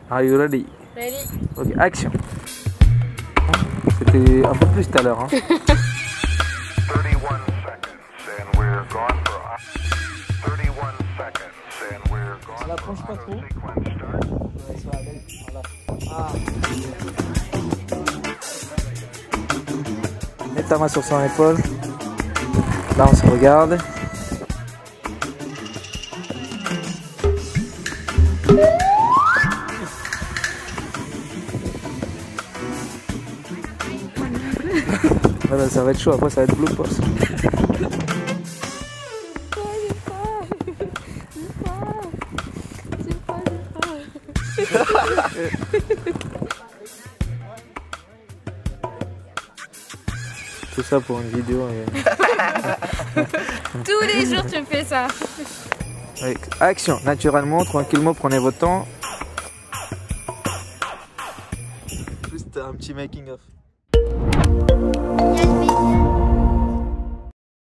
Are you ready? Ready? Ok, action. C'était un peu plus tout à l'heure. Hein. 31 seconds and we're gone for 31 seconds and we're gone. Ça l'approche pas trop. Sequence start. Ah. Mets ta main sur son épaule. Là on se regarde. Voilà, ça va être chaud, après ça va être blue post. Tout ça pour une vidéo. Tous les jours tu me fais ça. Avec action, naturellement, tranquillement, prenez votre temps. Juste un petit making of.